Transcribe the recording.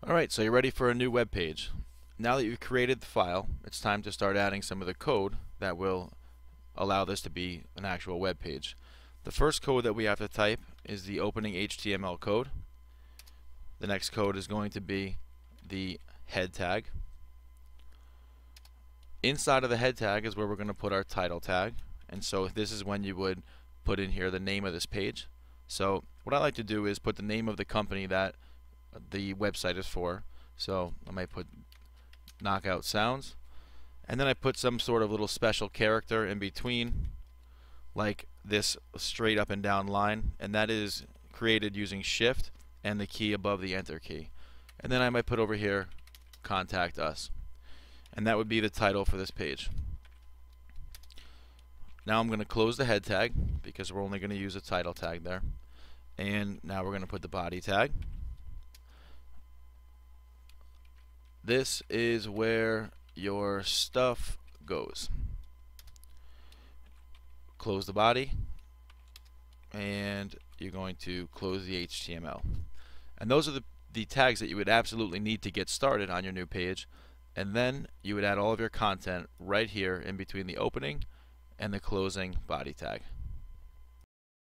Alright, so you're ready for a new web page. Now that you've created the file, it's time to start adding some of the code that will allow this to be an actual web page. The first code that we have to type is the opening HTML code. The next code is going to be the head tag. Inside of the head tag is where we're going to put our title tag, and so this is when you would put in here the name of this page. So what I like to do is put the name of the company that the website is for. So I might put Knockout Sounds, and then I put some sort of little special character in between, like this straight up and down line, and that is created using Shift and the key above the Enter key. And then I might put over here Contact Us, and that would be the title for this page. Now I'm going to close the head tag because we're only going to use a title tag there, and now we're going to put the body tag. This is where your stuff goes. Close the body, and you're going to close the HTML. And those are the tags that you would absolutely need to get started on your new page. And then you would add all of your content right here in between the opening and the closing body tag.